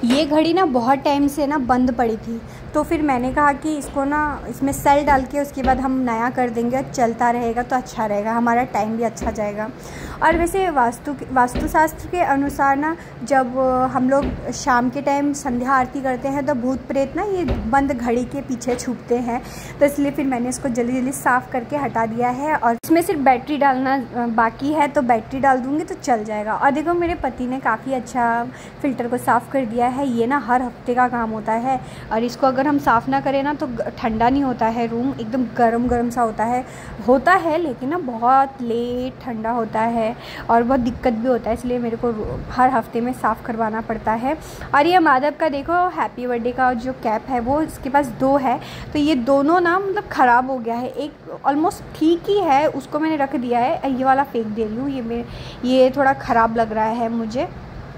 ये घड़ी ना बहुत टाइम से ना बंद पड़ी थी, तो फिर मैंने कहा कि इसको ना इसमें सेल डाल के उसके बाद हम नया कर देंगे, चलता रहेगा तो अच्छा रहेगा, हमारा टाइम भी अच्छा जाएगा। और वैसे वास्तुशास्त्र के अनुसार ना जब हम लोग शाम के टाइम संध्या आरती करते हैं तो भूत प्रेत ना ये बंद घड़ी के पीछे छुपते हैं, तो इसलिए फिर मैंने इसको जल्दी जल्दी साफ़ करके हटा दिया है। और इसमें सिर्फ बैटरी डालना बाकी है, तो बैटरी डाल दूँगी तो चल जाएगा। और देखो मेरे पति ने काफ़ी अच्छा फ़िल्टर को साफ़ कर दिया है। ये ना हर हफ्ते का काम होता है, और इसको अगर हम साफ़ ना करें ना तो ठंडा नहीं होता है, रूम एकदम गरम गरम सा होता है लेकिन ना बहुत लेट ठंडा होता है और बहुत दिक्कत भी होता है, इसलिए मेरे को हर हफ्ते में साफ़ करवाना पड़ता है। और ये माधव का देखो हैप्पी बर्थडे का जो कैप है वो इसके पास 2 है, तो ये दोनों ना मतलब ख़राब हो गया है। एक ऑलमोस्ट ठीक ही है, उसको मैंने रख दिया है, ये वाला फेंक दे रही हूँ। ये थोड़ा ख़राब लग रहा है मुझे,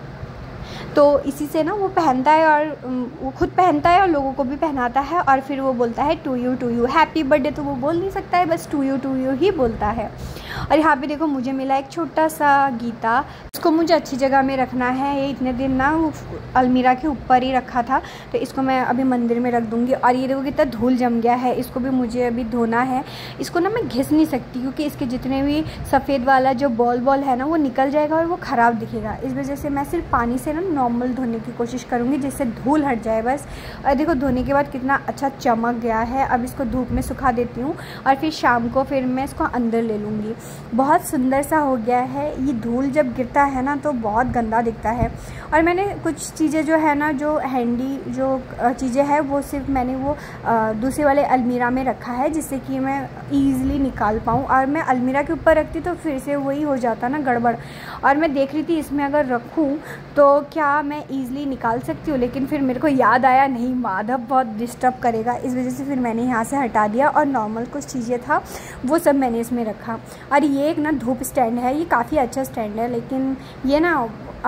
तो इसी से ना वो पहनता है और वो खुद पहनता है और लोगों को भी पहनाता है, और फिर वो बोलता है टू यू हैप्पी बर्थडे, तो वो बोल नहीं सकता है, बस टू यू ही बोलता है। और यहाँ पे देखो मुझे मिला एक छोटा सा गीता, इसको मुझे अच्छी जगह में रखना है। ये इतने दिन ना वो अलमीरा के ऊपर ही रखा था, तो इसको मैं अभी मंदिर में रख दूँगी। और ये देखो कितना धूल जम गया है, इसको भी मुझे अभी धोना है। इसको ना मैं घिस नहीं सकती क्योंकि इसके जितने भी सफ़ेद वाला जो बॉल है ना वो निकल जाएगा और वो ख़राब दिखेगा, इस वजह से मैं सिर्फ पानी से ना नॉर्मल धोने की कोशिश करूँगी जिससे धूल हट जाए बस। और देखो धोने के बाद कितना अच्छा चमक गया है। अब इसको धूप में सुखा देती हूँ और फिर शाम को फिर मैं इसको अंदर ले लूँगी। बहुत सुंदर सा हो गया है। ये धूल जब गिरता है ना तो बहुत गंदा दिखता है। और मैंने कुछ चीज़ें जो है ना, जो हैंडी जो चीज़ें हैं वो सिर्फ मैंने वो दूसरे वाले अलमीरा में रखा है जिससे कि मैं ईज़िली निकाल पाऊँ। और मैं अलमीरा के ऊपर रखती तो फिर से वही हो जाता ना गड़बड़। और मैं देख रही थी इसमें अगर रखूँ तो क्या मैं ईज़िली निकाल सकती हूँ, लेकिन फिर मेरे को याद आया नहीं, माधव बहुत डिस्टर्ब करेगा, इस वजह से फिर मैंने यहाँ से हटा दिया और नॉर्मल कुछ चीज़ें था वो सब मैंने इसमें रखा। और ये एक ना धूप स्टैंड है, ये काफ़ी अच्छा स्टैंड है, लेकिन ये ना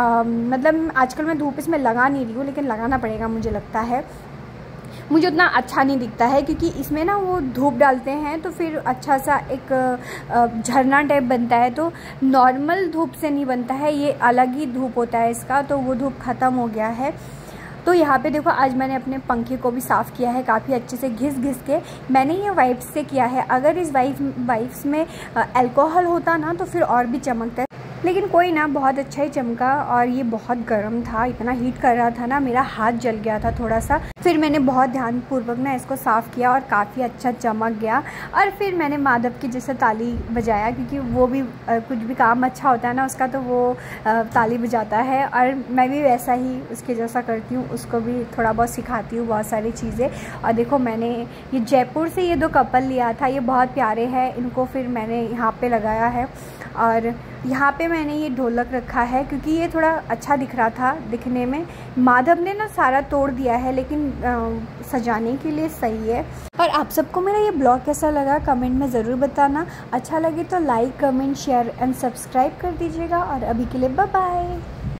मतलब आजकल मैं धूप इसमें लगा नहीं रही हूँ, लेकिन लगाना पड़ेगा मुझे लगता है। मुझे उतना अच्छा नहीं दिखता है क्योंकि इसमें ना वो धूप डालते हैं तो फिर अच्छा सा एक झरना टाइप बनता है, तो नॉर्मल धूप से नहीं बनता है, ये अलग ही धूप होता है इसका, तो वो धूप ख़त्म हो गया है। तो यहाँ पे देखो आज मैंने अपने पंखे को भी साफ़ किया है काफ़ी अच्छे से घिस के। मैंने ये वाइप्स से किया है, अगर इस वाइप्स में अल्कोहल होता ना तो फिर और भी चमकता है, लेकिन कोई ना, बहुत अच्छा ही चमका। और ये बहुत गर्म था, इतना हीट कर रहा था ना, मेरा हाथ जल गया था थोड़ा सा। फिर मैंने बहुत ध्यानपूर्वक ना इसको साफ़ किया और काफ़ी अच्छा चमक गया। और फिर मैंने माधव की जैसे ताली बजाया, क्योंकि वो भी कुछ भी काम अच्छा होता है ना उसका, तो वो ताली बजाता है, और मैं भी वैसा ही उसके जैसा करती हूँ, उसको भी थोड़ा बहुत सिखाती हूँ बहुत सारी चीज़ें। और देखो मैंने ये जयपुर से ये 2 कपल लिया था, ये बहुत प्यारे हैं, इनको फिर मैंने यहाँ पर लगाया है। और यहाँ पे मैंने ये ढोलक रखा है क्योंकि ये थोड़ा अच्छा दिख रहा था दिखने में। माधव ने ना सारा तोड़ दिया है, लेकिन सजाने के लिए सही है। और आप सबको मेरा ये ब्लॉग कैसा लगा कमेंट में ज़रूर बताना। अच्छा लगे तो like comment share and subscribe कर दीजिएगा। और अभी के लिए बाय बाय।